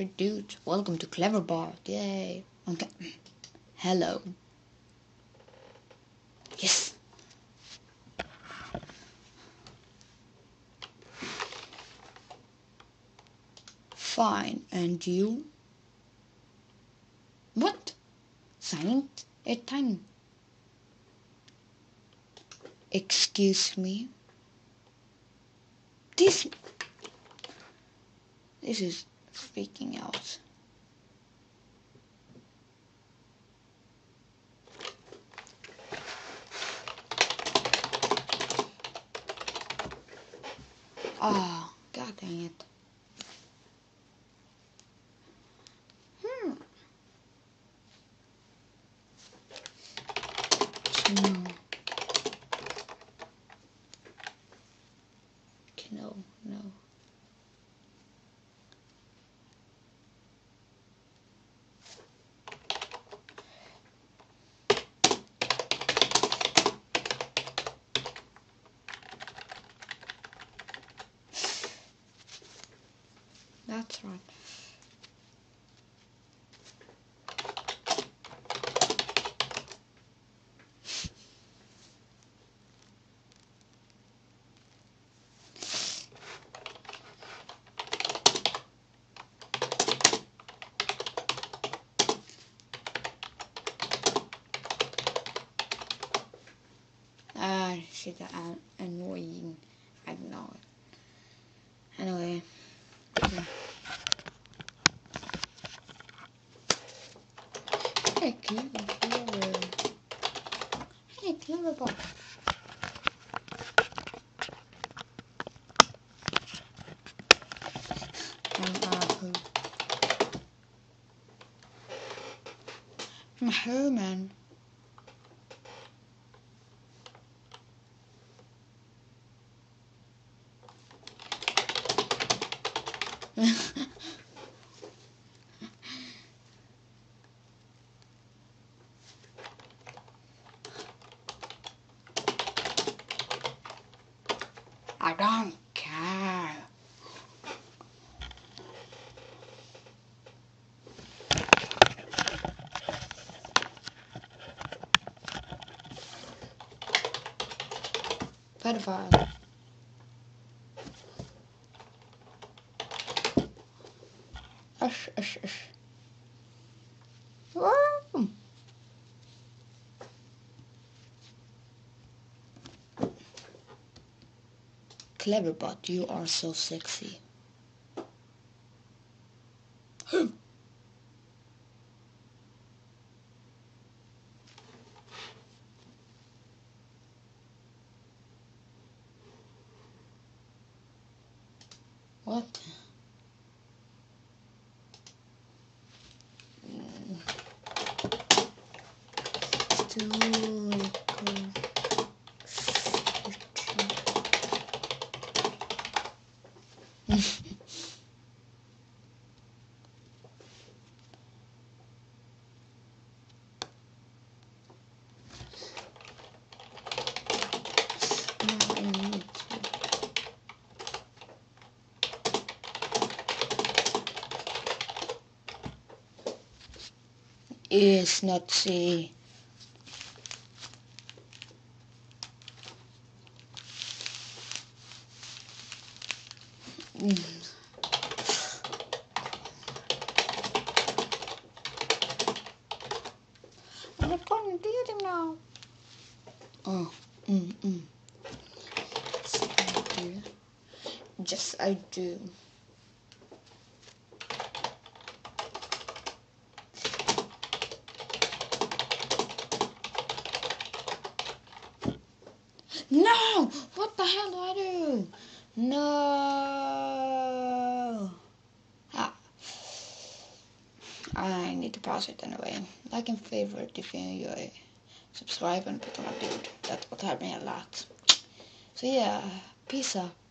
Hey dude, welcome to Cleverbot. Yay. Okay. Hello. Yes. Fine. And you? What? Signing a time. Excuse me? This is freaking out. Ah, god dang it. No. No. That's right. Shit, annoying. I don't know. Anyway. Yeah. Hey, Cleverbot. Hey, Cleverbot. I'm human. I don't care. Pedophile. Ush. Woo! Cleverbot, you are so sexy. What? Is not see. I'm not going to do them now. Oh, Yes, I do. No! What the hell do I do? No! Ah. I need to pause it anyway. Like and favorite if you enjoy. Subscribe and become a dude. That would help me a lot. So yeah, peace out.